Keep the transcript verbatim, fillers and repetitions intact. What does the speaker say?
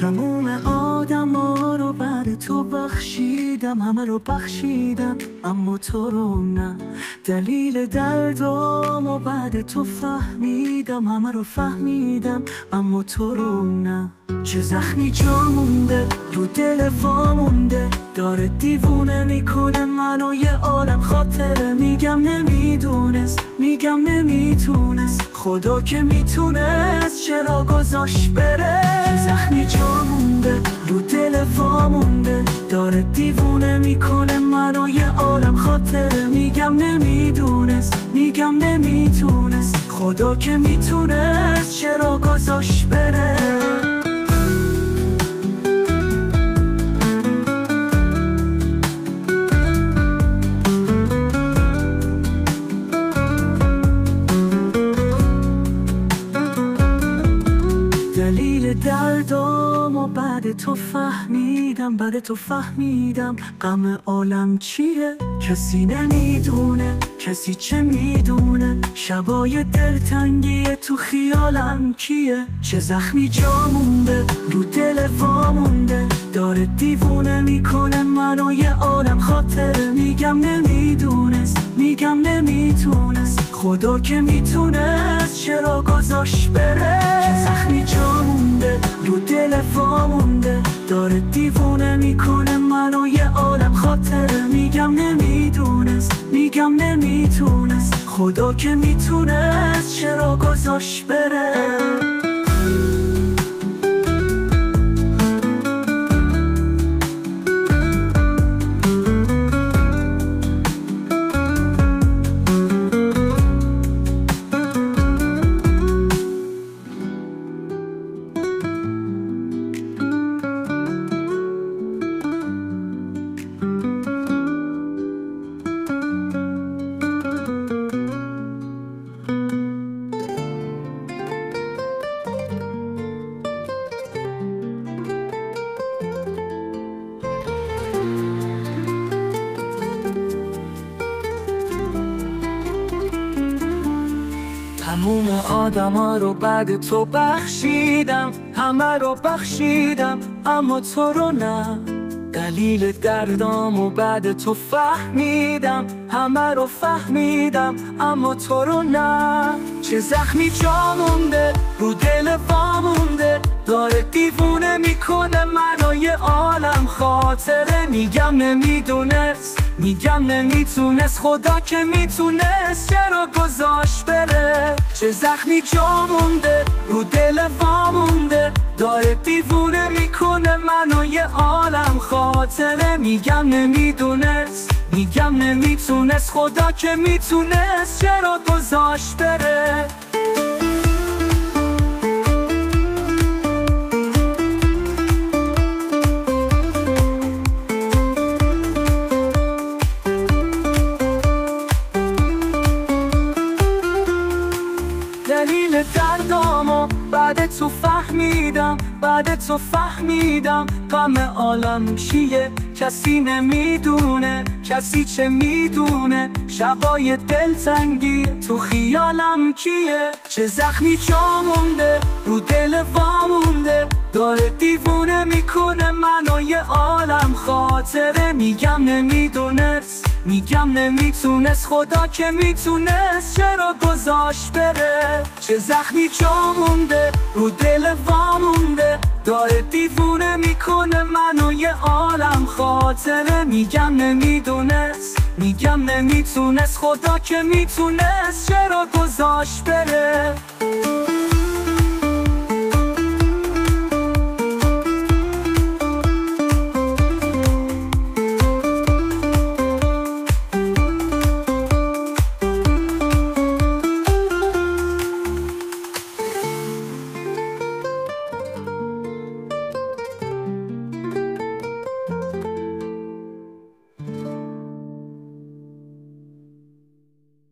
تموم آدم ها رو بعد تو بخشیدم، همه رو بخشیدم اما تو رو نه. دلیل دردامو بعد تو فهمیدم، همه رو فهمیدم اما تو رو نه. چه زخمی جا مونده رو دل وامونده، داره دیوونه میکنه منو یه عالم خاطره. میگم نمیدونست، میگم نمیتونست، خدا که میتونست چرا گذاشت بره. چه زخمی جا مونده رو دل وامونده، داره دیوونه میکنه منو یه عالم خاطره. میگم نمیدونست، میگم نمیتونست، خدا که میتونست چرا گذاشت بره. دلیل دردامو بعد تو فهمیدم، بعد تو فهمیدم غم عالم چیه. کسی نمیدونه، کسی چه میدونه، شبای دلتنگی تو خیالم کیه. چه زخمی جا مونده رو دل وامونده، داره دیوونه میکنه منو یه عالم خاطره. میگم نمیدونست، میگم نمیتونست، خدا که میتونست چرا گذاشت بره. چه زخمی جا مونده رو دل وامونده، داره دیوونه میکنه منو یه عالم خاطره. میگم نمیدونست، میگم نمیتونست، خدا که میتونست چرا گذاشت بره. تموم آدم ها رو بعد تو بخشیدم، همه رو بخشیدم اما تو رو نه. دلیل دردامو بعد تو فهمیدم، همه رو فهمیدم اما تو رو نه. چه زخمی جا مونده رو دل وامونده، داره دیوونه میکنه منو یه عالم خاطره. میگم نمیدونست، میگم نمیتونست، خدا که میتونست چرا گذاشت بره. چه زخمی جا مونده رو دل وامونده، داره دیوونه میکنه منو یه عالم خاطره. میگم نمیدونست، میگم نمیتونست، خدا که میتونست چرا گذاشت بره. دلیل دردامو بعد تو فهمیدم، بعد تو فهمیدم غم عالم چیه. کسی نمیدونه، کسی چه میدونه، شبای دلتنگی تو خیالم کیه. چه زخمی جا مونده رو دل وامونده، داره دیوونه میکنه منو یه عالم خاطره. میگم نمیدونست، میگم نمیتونست، خدا که میتونست چرا گذاشت بره. چه زخمی جا مونده رو دل وامونده، داره دیوونه میکنه منو یه عالم خاطره. میگم نمیدونست، میگم نمیتونست، خدا که میتونست چرا گذاشت بره.